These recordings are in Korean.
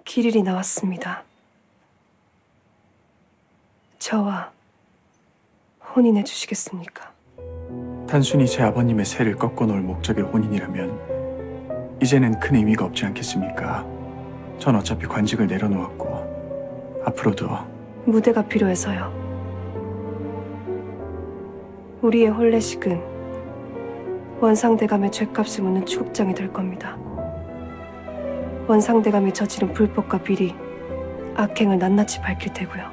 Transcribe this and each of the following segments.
길일이 나왔습니다. 저와 혼인해 주시겠습니까? 단순히 제 아버님의 세를 꺾어놓을 목적의 혼인이라면 이제는 큰 의미가 없지 않겠습니까? 전 어차피 관직을 내려놓았고 앞으로도 무대가 필요해서요. 우리의 혼례식은 원상대감의 죗값을 묻는 추국장이 될 겁니다. 원상대감이 저지른 불법과 비리, 악행을 낱낱이 밝힐 테고요.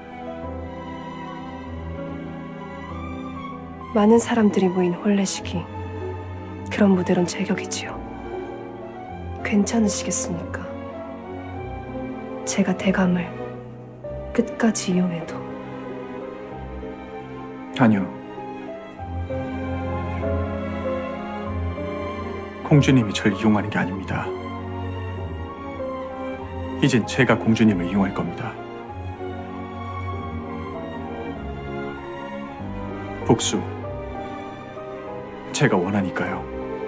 많은 사람들이 모인 혼례식이 그런 무대론 제격이지요. 괜찮으시겠습니까? 제가 대감을 끝까지 이용해도. 아니요. 공주님이 절 이용하는 게 아닙니다. 이젠 제가 공주님을 이용할 겁니다. 복수, 제가 원하니까요.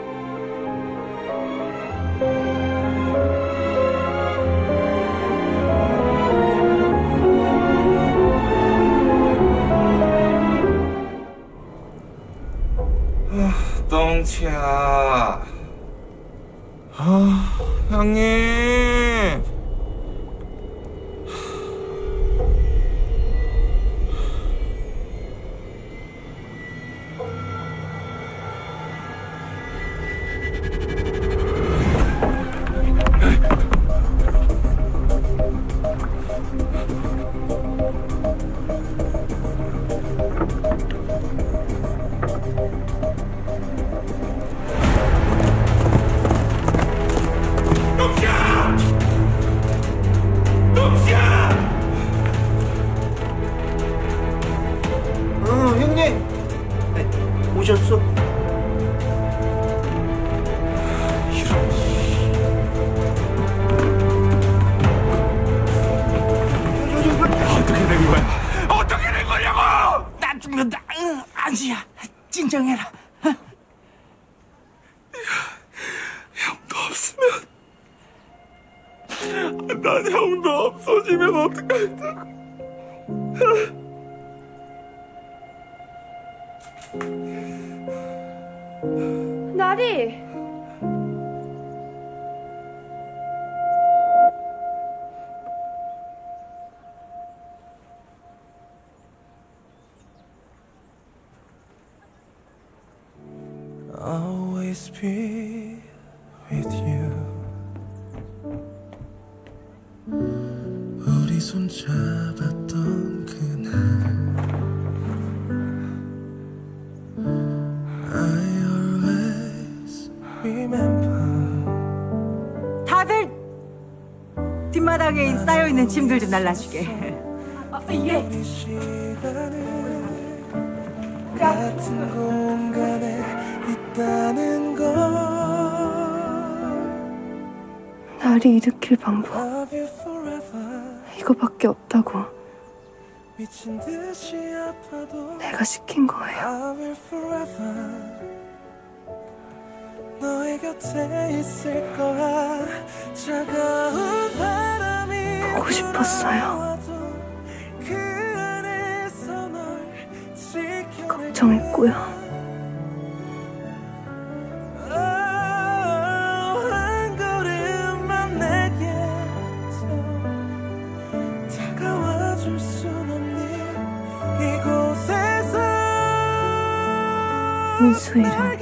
똥치야. 형님. 형님! 오셨어? 어떻게 된 거야? 어떻게 된 거냐고! 나 죽는다! 안수야, 진정해라. 형도 없으면 난 형도 없어지면 어떡하냐고. 나리! Always be with you. 우리 손 잡았던 그날 I always remember. 다들 뒷마당에 쌓여있는 짐들 좀 날라주게. 예. 우리 시간을 같은 공간에 있다는 걸. 나리 일으킬 방법 Love you forever. 이거밖에 없다고. 미친 듯이 아파도 내가 시킨 거예요. I will forever 너의 곁에 있을 거야. 차가운 바람이 보고 싶었어요. 불어와도 그 안에서 널 지켜낼 걱정했고요. 한 걸음만 내게서 다가와 줄 순 없니 이곳에서. 인수이를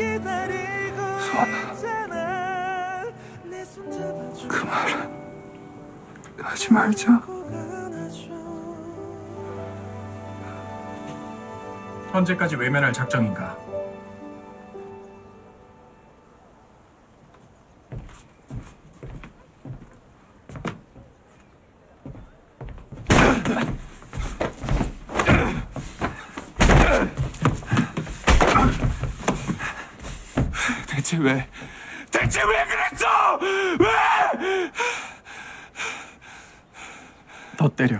그 말은 하지 말자. 언제까지 외면할 작정인가? 대체 왜 그랬어? 왜? 더 때려.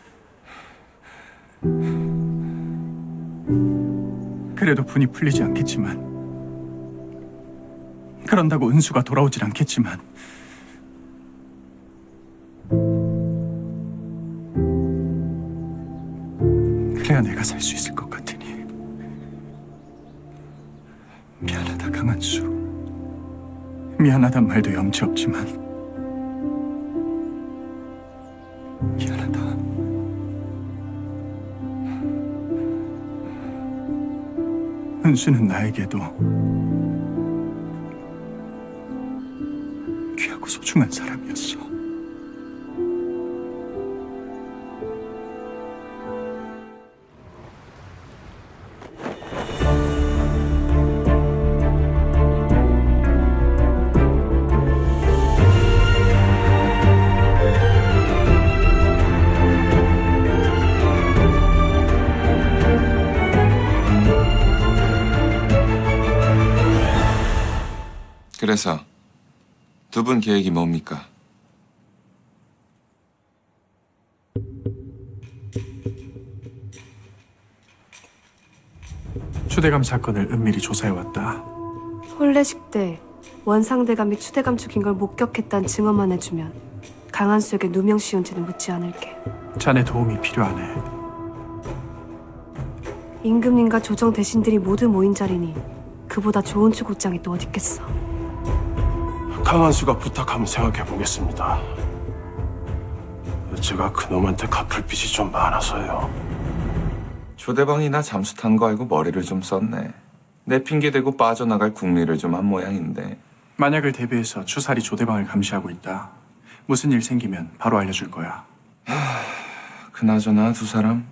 그래도 분이 풀리지 않겠지만, 그런다고 은수가 돌아오질 않겠지만 그래야 내가 살 수 있을 것 같으니. 미안하다, 강한수. 미안하단 말도 염치 없지만 미안하다. 은수는 나에게도 귀하고 소중한 사람이었어. 그래서 두 분 계획이 뭡니까? 추대감 사건을 은밀히 조사해왔다. 혼례식 때 원상대감이 추대감 죽인 걸 목격했다는 증언만 해주면 강한수에게 누명 씌운지는 묻지 않을게. 자네 도움이 필요하네. 임금님과 조정 대신들이 모두 모인 자리니 그보다 좋은 추국장이 또 어딨겠어. 강한수가 부탁하면 생각해보겠습니다. 제가 그놈한테 갚을 빚이 좀 많아서요. 조대방이나 잠수 탄 거 알고 머리를 좀 썼네. 내 핑계대고 빠져나갈 궁리를 좀 한 모양인데. 만약을 대비해서 추살이 조대방을 감시하고 있다. 무슨 일 생기면 바로 알려줄 거야. 그나저나 두 사람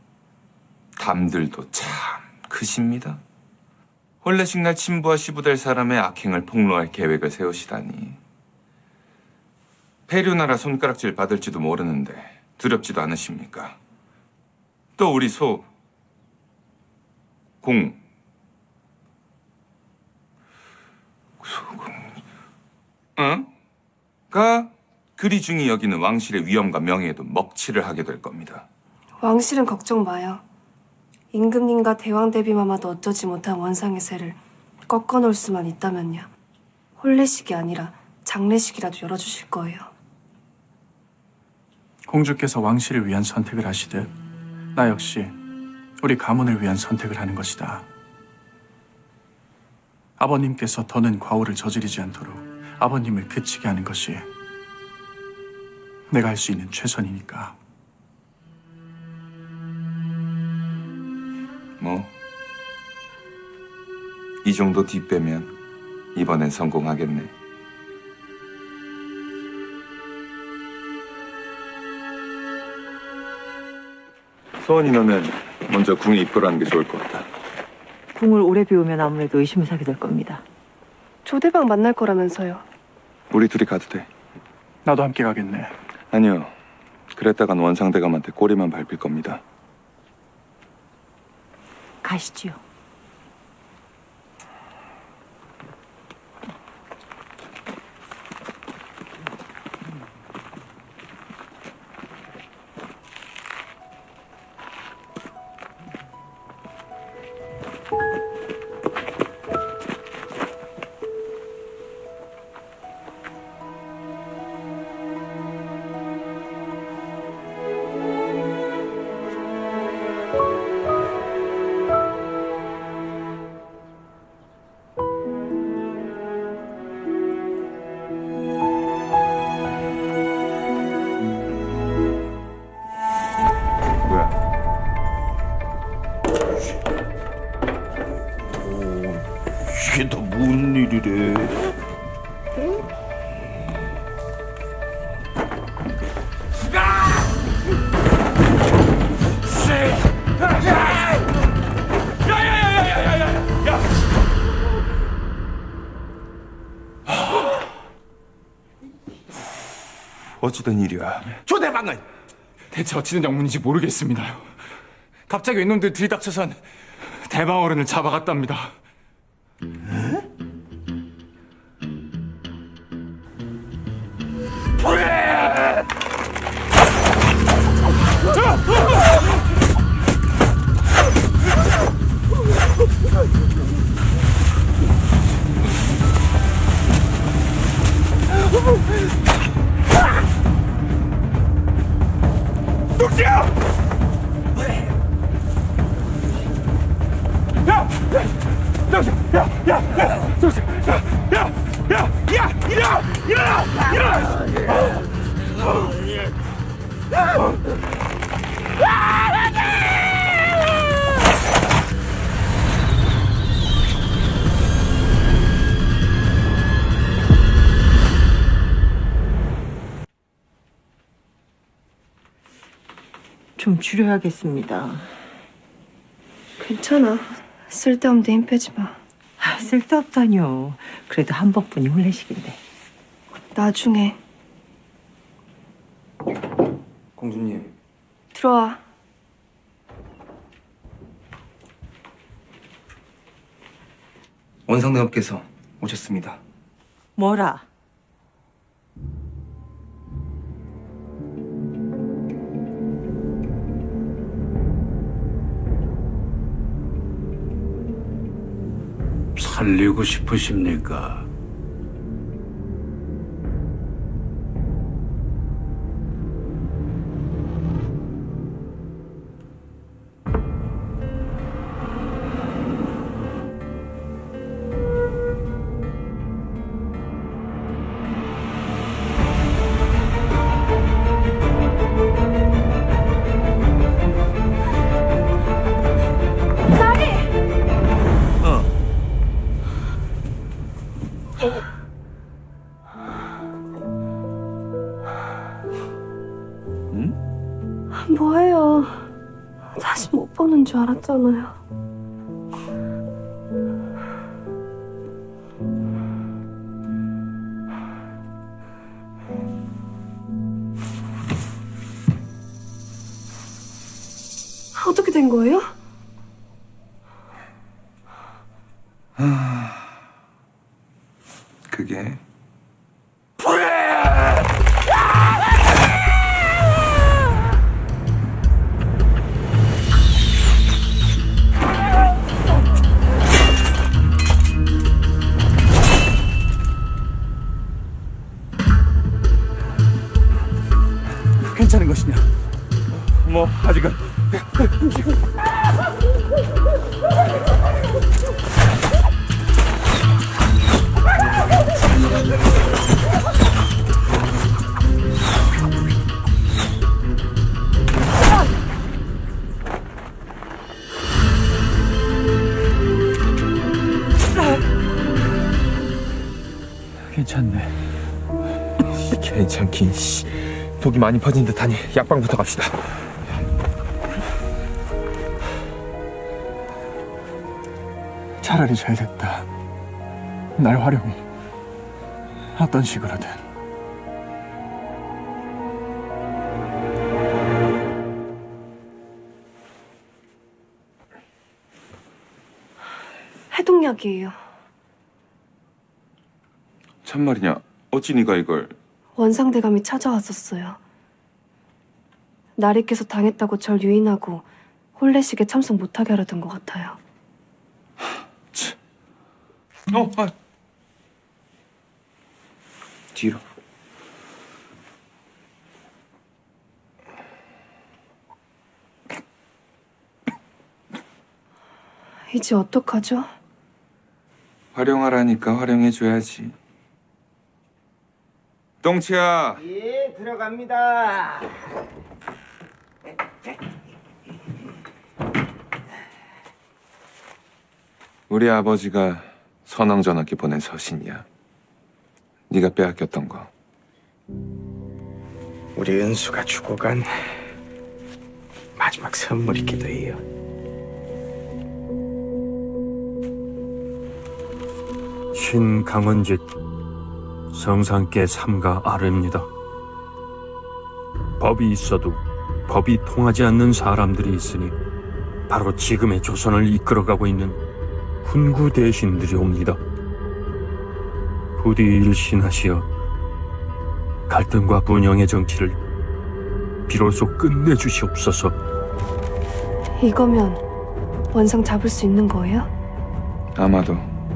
담들도 참 크십니다. 혼례식 날 친부와 시부될 사람의 악행을 폭로할 계획을 세우시다니. 폐류나라 손가락질 받을지도 모르는데 두렵지도 않으십니까? 또 우리 가 그리 중히 여기는 왕실의 위엄과 명예에도 먹칠을 하게 될 겁니다. 왕실은 걱정 마요. 임금님과 대왕 대비마마도 어쩌지 못한 원상의 세를 꺾어놓을 수만 있다면요. 혼례식이 아니라 장례식이라도 열어주실 거예요. 공주께서 왕실을 위한 선택을 하시듯 나 역시 우리 가문을 위한 선택을 하는 것이다. 아버님께서 더는 과오를 저지르지 않도록 아버님을 그치게 하는 것이 내가 할 수 있는 최선이니까. 이 정도 뒷배면 이번엔 성공하겠네. 소원이 너는 먼저 궁에 입도라는 게 좋을 것 같다. 궁을 오래 비우면 아무래도 의심을 사게 될 겁니다. 조대방 만날 거라면서요. 우리 둘이 가도 돼. 나도 함께 가겠네. 아니요. 그랬다간 원상대감한테 꼬리만 밟힐 겁니다. 가시지요. 이게 다 무슨 일이래? 어찌된 일이야? 조대방은 대체 어찌된 영문인지 모르겠습니다요. 갑자기 윗놈들 들이닥쳐선 대방 어른을 잡아갔답니다. 좀 줄여야겠습니다. 괜찮아. 쓸데없는데 힘 빼지 마. 쓸데없다뇨. 그래도 한 번뿐이 혼례식인데. 나중에. 공주님, 들어와. 원상대감께서 오셨습니다. 뭐라? 살리고 싶으십니까? 뭐예요? 다시 못 보는 줄 알았잖아요. 어떻게 된 거예요? 그게 괜찮은 것이냐? 뭐 아직은 괜찮네. 괜찮긴 씨. 독이 많이 퍼진 듯하니 약방부터 갑시다. 차라리 잘 됐다. 날 활용해. 어떤 식으로든. 해독약이에요. 참말이냐? 어찌 네가 이걸? 원상대감이 찾아왔었어요. 나리께서 당했다고 절 유인하고 혼례식에 참석 못하게 하려던 것 같아요. 뒤로. 이제 어떡하죠? 활용하라니까 활용해줘야지. 똥치야. 예, 들어갑니다. 우리 아버지가 선왕전하께 보낸 서신이야. 네가 빼앗겼던 거. 우리 은수가 주고 간 마지막 선물이기도 해요. 신강원직 성상께 삼가 아뢰입니다. 법이 있어도 법이 통하지 않는 사람들이 있으니 바로 지금의 조선을 이끌어가고 있는 훈구 대신들이 옵니다. 부디 일신하시어 갈등과 분영의 정치를 비로소 끝내주시옵소서. 이거면 원상 잡을 수 있는 거예요? 아마도.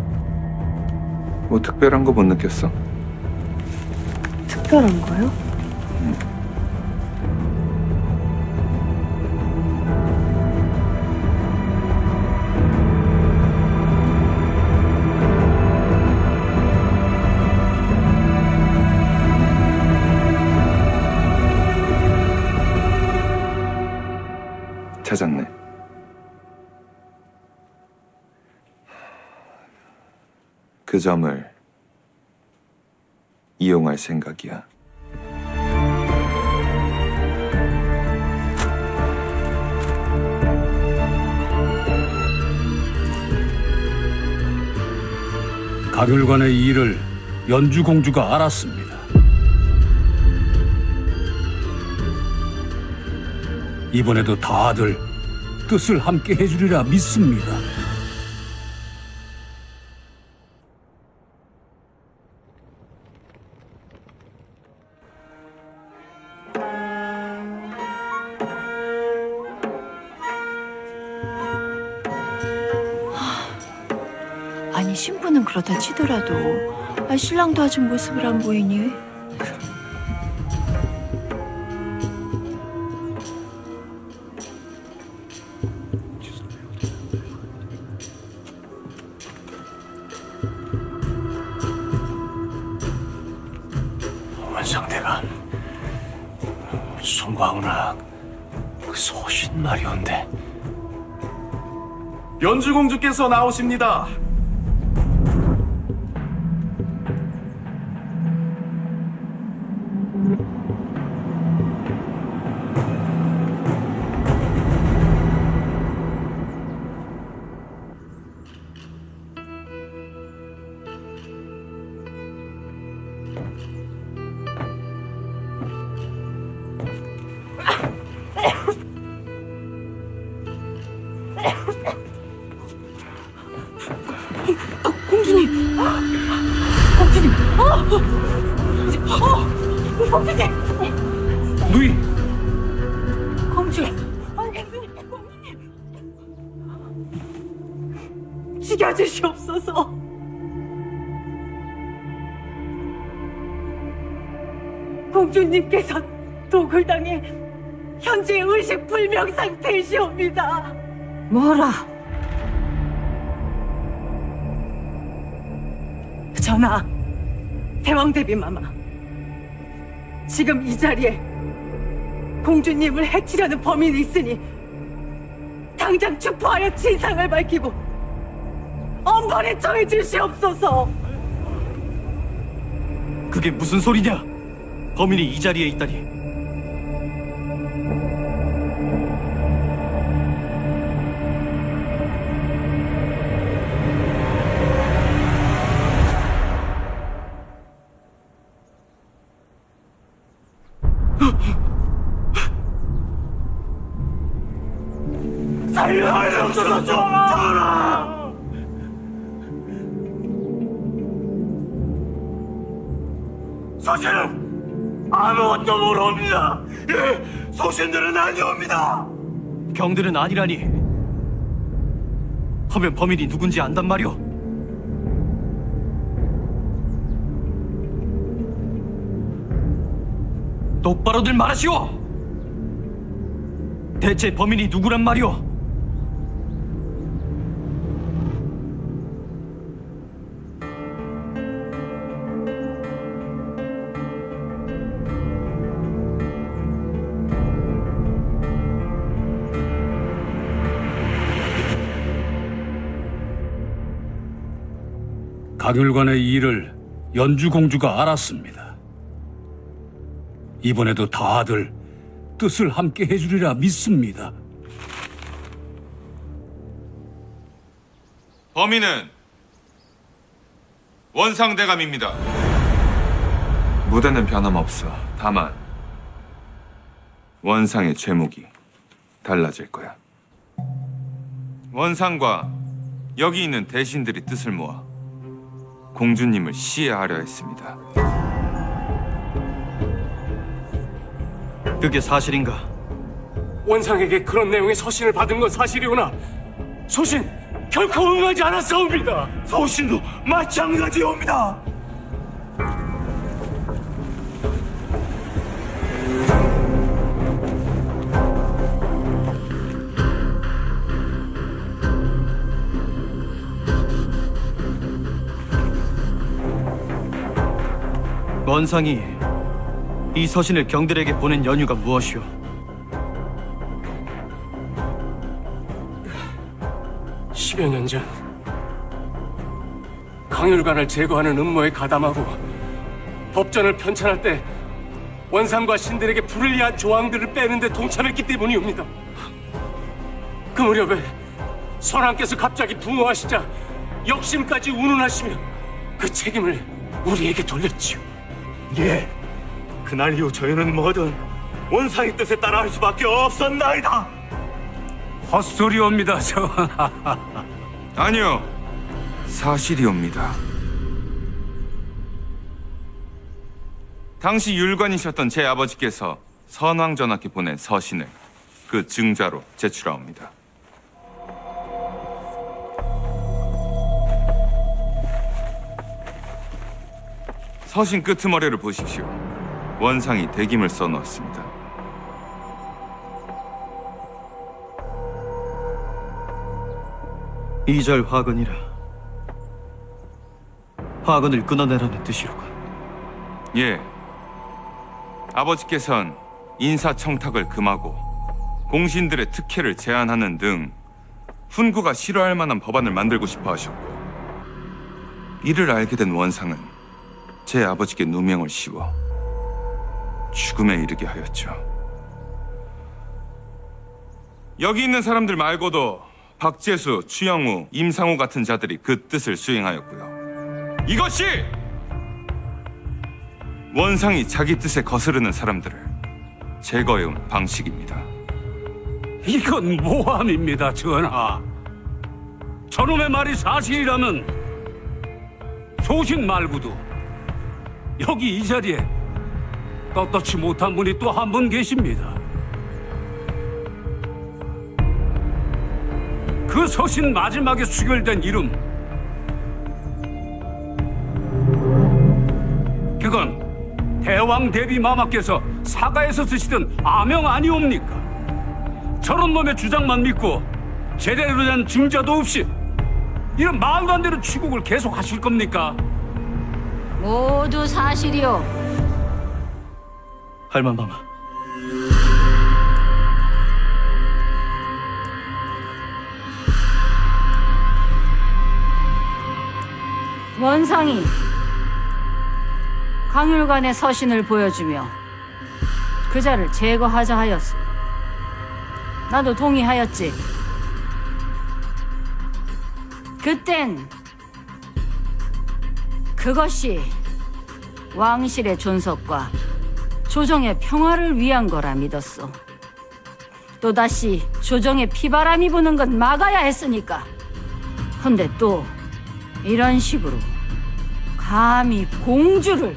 뭐 특별한 거 못 느꼈어? 특별한 거요? 찾았네. 그 점을 이용할 생각이야. 가결관의 일을 연주공주가 알았습니다. 이번에도 다들 뜻을 함께 해주리라 믿습니다. 아니 신부는 그렇다 치더라도 신랑도 아직 모습을 안 보이니? 원상대감, 송광훈아, 그 소신 말이온데. 연주공주께서 나오십니다. 공주님! 공주님! 공주님! 누이! 공주! 공주님! 공주님! 죽여주시옵소서! 공주님께서 독을 당해 현재 의식불명 상태이시옵니다. 뭐라? 전하, 대왕대비마마, 지금 이 자리에 공주님을 해치려는 범인이 있으니 당장 추포하여 진상을 밝히고 엄벌에 처해 주시옵소서. 그게 무슨 소리냐? 범인이 이 자리에 있다니. 살려주소서, 전하! 소신은 아무것도 모릅니다. 예, 소신들은 아니옵니다. 경들은 아니라니. 하면 범인이 누군지 안단 말이오. 똑바로들 말하시오. 대체 범인이 누구란 말이오? 가결관의 일을 연주공주가 알았습니다. 이번에도 다들 뜻을 함께 해주리라 믿습니다. 범인은 원상대감입니다. 무대는 변함없어. 다만 원상의 죄목이 달라질 거야. 원상과 여기 있는 대신들이 뜻을 모아 공주님을 시해하려 했습니다. 그게 사실인가? 원상에게 그런 내용의 서신을 받은 건 사실이오나 소신 결코 응하지 않았사옵니다. 소신도 마찬가지옵니다. 원상이 이 서신을 경들에게 보낸 연유가 무엇이오? 10여 년 전 강율관을 제거하는 음모에 가담하고 법전을 편찬할 때 원상과 신들에게 불리한 조항들을 빼는데 동참했기 때문이옵니다. 그 무렵에 선왕께서 갑자기 붕어하시자 역심까지 운운하시며 그 책임을 우리에게 돌렸지요. 예, 그날 이후 저희는 뭐든 원상의 뜻에 따라 할 수밖에 없었나이다. 헛소리옵니다, 전하. 아니요, 사실이옵니다. 당시 율관이셨던 제 아버지께서 선왕 전하께 보낸 서신을 그 증자로 제출하옵니다. 서신 끄트머리를 보십시오. 원상이 대김을 써놓았습니다. 이절 화근이라. 화근을 끊어내라는 뜻이로군. 예. 아버지께선 인사청탁을 금하고 공신들의 특혜를 제한하는 등 훈구가 싫어할 만한 법안을 만들고 싶어 하셨고, 이를 알게 된 원상은 제 아버지께 누명을 씌워 죽음에 이르게 하였죠. 여기 있는 사람들 말고도 박재수, 추영우, 임상우 같은 자들이 그 뜻을 수행하였고요. 이것이 원상이 자기 뜻에 거스르는 사람들을 제거해온 방식입니다. 이건 모함입니다, 전하. 저놈의 말이 사실이라면 소신 말고도 여기 이 자리에 떳떳지 못한 분이 또 한 분 계십니다. 그 서신 마지막에 수결된 이름, 그건 대왕 대비 마마께서 사가에서 쓰시던 아명 아니옵니까? 저런 놈의 주장만 믿고 제대로 된 증자도 없이 이런 말도 안 되는 추국을 계속 하실 겁니까? 모두 사실이요. 할만마마. 원상이 강율관의 서신을 보여주며 그자를 제거하자 하였소. 나도 동의하였지. 그땐 그것이 왕실의 존속과 조정의 평화를 위한 거라 믿었소. 또다시 조정의 피바람이 부는 건 막아야 했으니까. 근데 또 이런 식으로 감히 공주를,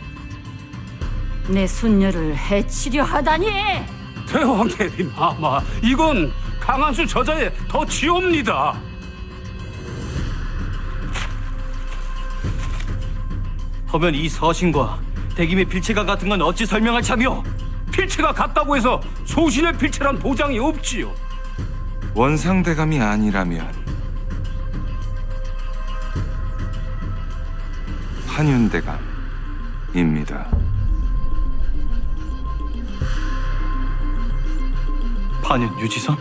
내 손녀를 해치려 하다니! 대왕 대비 마마, 이건 강한수 저자의 덫이옵니다. 허면 이 서신과 대김의 필체가 같은 건 어찌 설명할 참이오? 필체가 같다고 해서 소신의 필체란 보장이 없지요. 원상대감이 아니라면 판윤대감입니다. 판윤 유지선?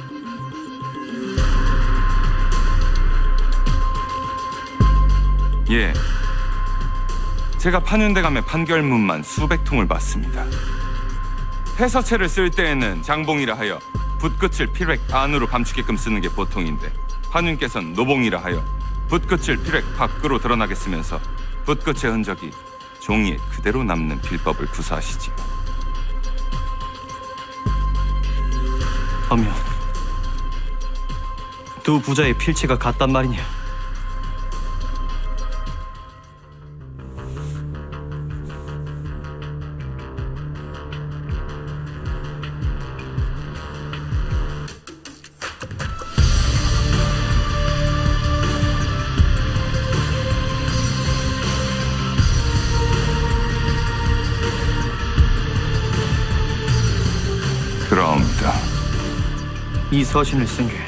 예. 제가 판윤대감의 판결문만 수백 통을 봤습니다. 해서체를 쓸 때에는 장봉이라 하여 붓끝을 필획 안으로 감추게끔 쓰는 게 보통인데, 판윤께서는 노봉이라 하여 붓끝을 필획 밖으로 드러나게 쓰면서 붓끝의 흔적이 종이에 그대로 남는 빌법을 구사하시지요. 하면 두 부자의 필체가 같단 말이냐? 그러옵니다. 이 서신을 쓴 게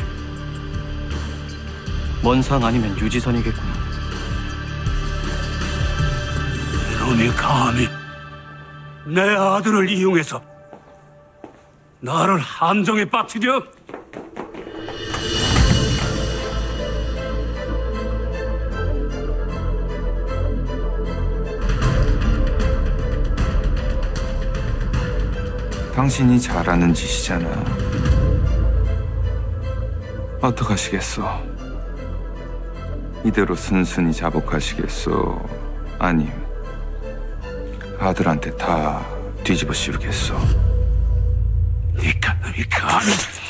원상 아니면 유지선이겠구나. 이놈이 감히 내 아들을 이용해서 나를 함정에 빠뜨려? 당신이 잘하는 짓이잖아. 어떡하시겠소? 이대로 순순히 자복하시겠소? 아님 아들한테 다 뒤집어 씌우겠소? 이까놈이 감히